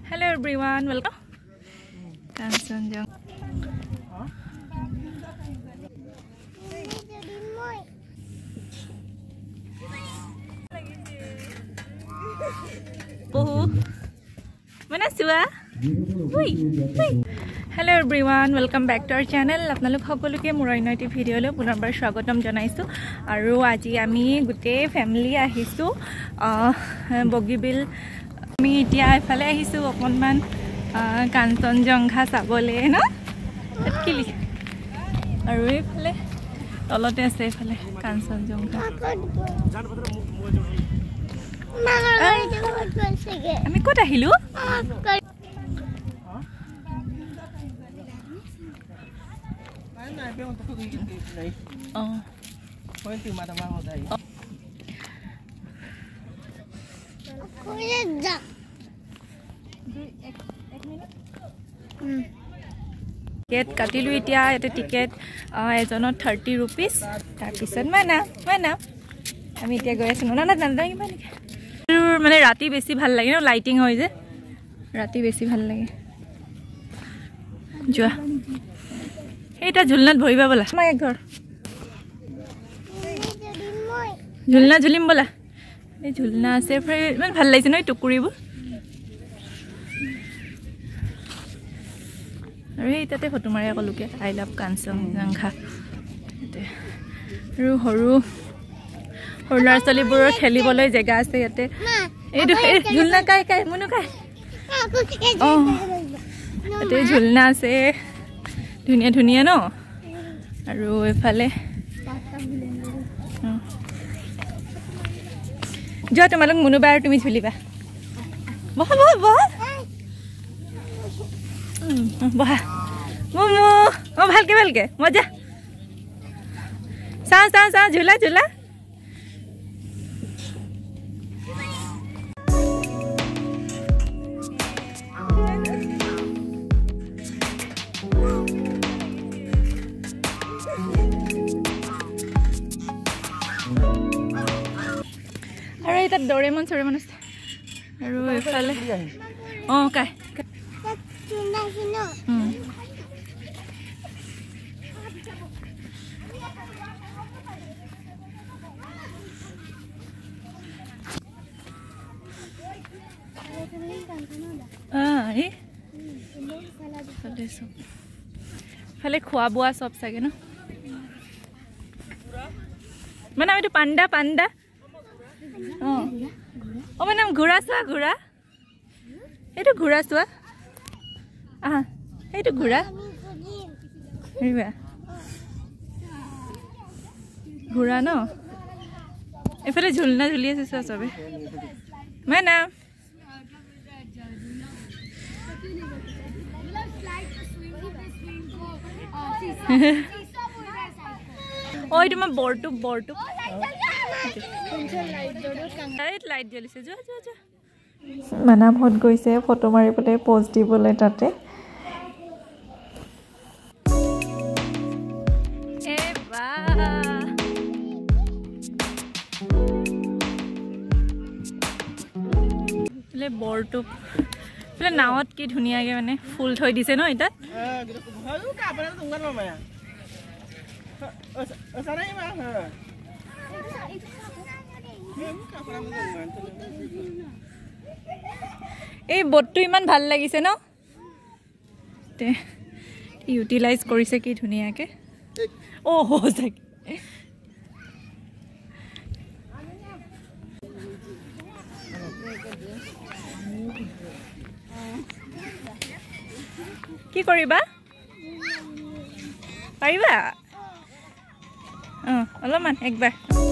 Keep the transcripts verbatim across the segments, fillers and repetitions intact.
Hello everyone, welcome. Kanchanjangha. Bohu. Mana sua? Hui. Hui. Hello everyone, welcome back to our channel. Apnalok সকলোকে মোৰ অন্যটি ভিডিঅ'লৈ পুনৰবাৰ স্বাগতম জনাইছো আৰু আজি আমি গোটে ফ্যামিলি আহিছো বগীবিল আমি এতিয়া ইফালে আহিছো অকনমান কাঞ্চনজংঘা চাবলে ন কিলি আৰু ইফালে তলতে আছে ইফালে কাঞ্চনজংঘা আমি ক'ত আহিলো Oh. Kau itu mata mau dah. Aku dah. Tiket katilu itia itu tiket ejono thirty rupees. Tarpisan mana mana. Kami itia gaya seno na na na na gimana? Mana rati besi bhal lagi no lighting hoy je. Rati besi bhal lagi. Jua. এটা ঝুলনাত ভৰিবা বলা মই এক ঘৰ ঝুলনা ঝুলিম বলা এই ঝুলনা আছে ইমান ভাল লাগিছে ন টুকুৰিবোৰ আৰু এইটাতে ফটো মাৰি আকলুকে আই লাভ কাঞ্চনজংঘা আৰু সৰু সৰু ল'ৰা ছোৱালীবোৰৰ খেলিবলৈ জেগা আছে ইয়াতে এইটো ঝুলনা কাই কাই মনু কাই অ ইয়াতে ঝুলনা আছে ধুনিয়া ধুনিয়া ন আৰু এফালে যোৱা তোমালোক মুনুবা আৰু তুমি ঝুলিবা বহ বহ বহ বহা মুমু অ ভালকে ভালকে মজা চা চা চা ঝুলা ঝুলা আৰু এটা ডৰেমন চৰেমন আছে আৰু এফালে অ কাই ফালে খোৱা বোৱা চব চাগে ন মানে এইটো পাণ্ডা পাণ্ডা অ ও মানে ঘোৰা চোৱা ঘোৰা এইটো ঘোৰা চোৱা আহা এইটো ঘোৰা হেৰিবা ঘোৰা ন এইফালে ঝুলনা ঝুলি আছে চোৱা চবে মানে ও এইটো মই বৰটো বৰটো লাইট জ্বলিছে যোৱা যোৱা যোৱা মানামহত গৈছে ফটো মাৰিবলৈ পোষ্ট দিবলৈ তাতে এ বাহ বৰটো নাৱত কি ধুনীয়াকে মানে ফুল থৈ দিছে ন এটা এই বোটটো ইমান ভাল লাগিছে ন ইউটিলাইজ কৰিছে কি ধুনীয়াকে অ সঁচাকে কি কৰিবা পাৰিবা অ অলপমান একবাৰ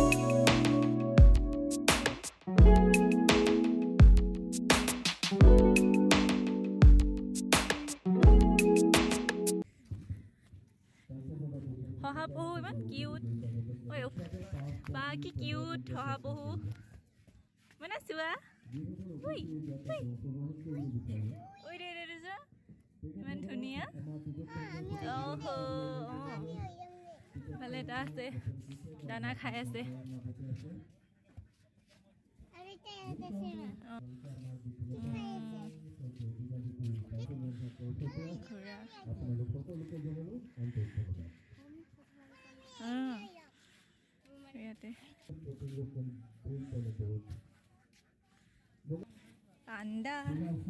শহাপহু ইমান কিউট ঐ বা কি কিউট শহাপহু মানে চোৱা উই উই ৰে ৰে যা ইমান ধুনীয়া অহ ভালে এটা আছে দানা খাই আছে Panda.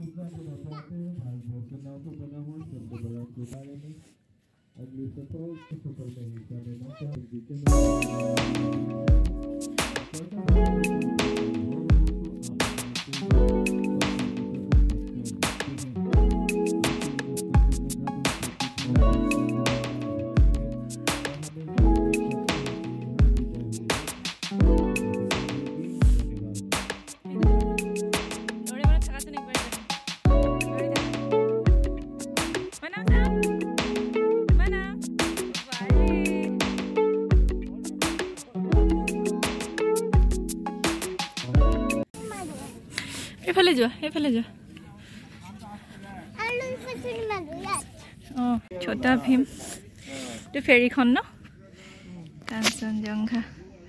এফালে যোৱা এফালে যোৱা অঁ ছোটা ভীম এইটো ফেৰীখন ন কাঞ্চনজংঘা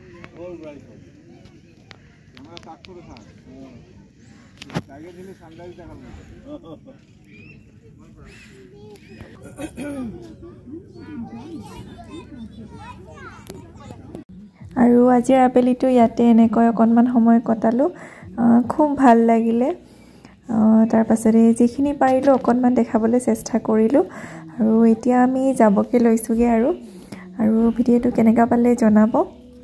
আৰু আজিৰ আবেলিটো ইয়াতে এনেকৈ অকণমান সময় কটালোঁ খুব ভাল লাগিলে তাৰ পাছতে যিখিনি পাৰিলোঁ অকণমান দেখাবলৈ চেষ্টা কৰিলোঁ আৰু এতিয়া আমি যাবকে লৈছোঁগৈ আৰু আৰু ভিডিঅ'টো কেনেকুৱা পালে জনাব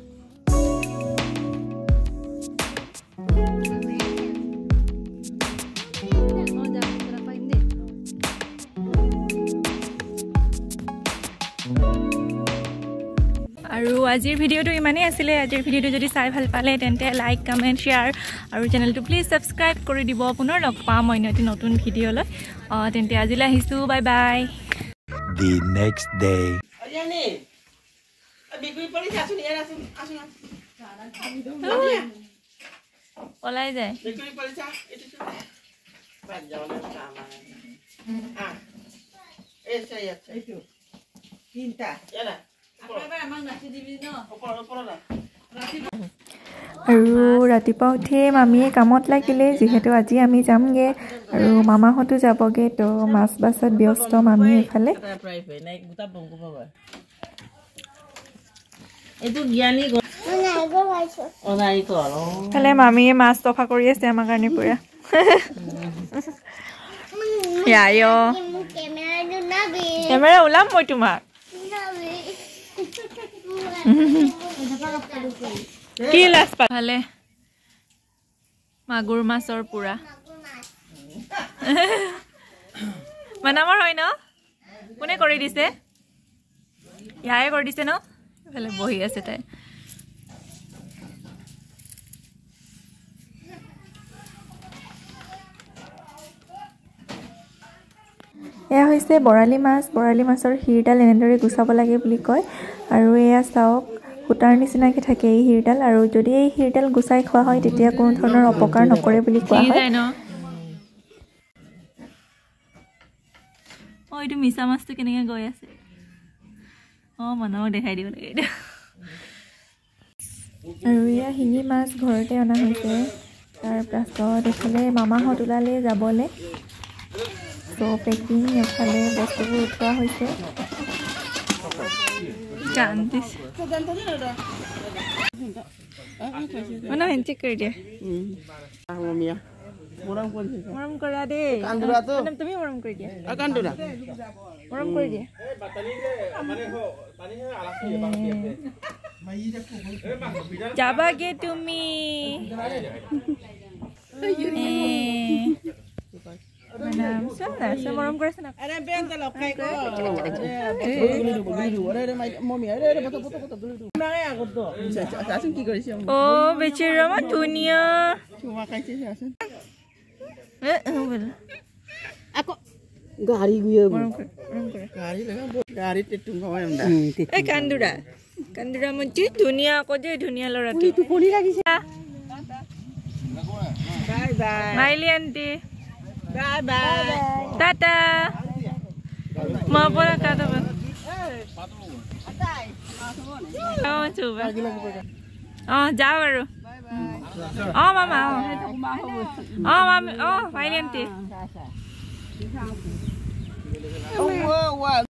আৰু আজিৰ ভিডিঅ'টো ইমানেই আছিলে আজিৰ ভিডিঅ'টো যদি চাই ভাল পালে তেন্তে লাইক কমেণ্ট শ্বেয়াৰ আৰু চেনেলটো প্লিজ ছাবস্ক্ৰাইব কৰি দিব পুনৰ লগ পাম অন্য এটি নতুন ভিডিঅ'লৈ তেন্তে আজিলৈ আহিছোঁ bye bye The next day ওলাই যায় আৰু ৰাতিপুৱা উঠিয়ে মামীয়ে কামত লাগিলে যিহেতু আজি আমি যামগৈ আৰু মামাহঁতো যাবগৈ তো মাছ বাছত ব্যস্ত মামী এইফালে ফালে মামীয়ে মাছ তফা কৰি আছে আমাৰ কাৰণে পুৰা কেমেৰা ওলাম মই তোমাক কি লাজ পালে মাগুৰ মাছৰ পুৰা মানামৰ হয় ন কোনে কৰি দিছে ইয়াৰে কৰি দিছে ন এইফালে বহি আছে তাই এয়া হৈছে বৰালি মাছ বৰালি মাছৰ শিৰডাল এনেদৰে গুচাব লাগে বুলি কয় আৰু এয়া চাওক সূতাৰ নিচিনাকৈ থাকে এই শিৰডাল আৰু যদি এই শিৰডাল গুচাই খোৱা হয় তেতিয়া কোনো ধৰণৰ অপকাৰ নকৰে বুলি কোৱা হয় অঁ এইটো মিছা মাছটো কেনেকৈ গৈ আছে অঁ মানুহক দেখাই দিব লাগে এইটো আৰু এয়া শিঙি মাছ ঘৰতে অনা হৈছে তাৰ পাছত এইফালে মামাহঁত ওলালে যাবলৈ তো পেকিং এফালে বস্তুবোৰ উঠোৱা হৈছে মানে হেঞ্চেক কৰি দিয়ে মৰম কৰা দেই তুমি মৰম কৰি দিয়া মৰম কৰি দিয়া যাবাগে তুমি মৰম কৰিছে না অ বেচেৰা মা ধুনীয়া গাড়ি গুয়ে গাড়ি কান্দুৰা কান্দুৰা মঞ্চি ধুনীয়া আকৌ যে ধুনীয়া ল'ৰাটো টোপনি লাগিছে bye bye মাইলি aunty bye bye Tata মা পৰা কাটা বাই অ চুবা অ যাও আৰু অ মামা অ অ মামি অ মাইলি আন্টি Oh, wow, wow.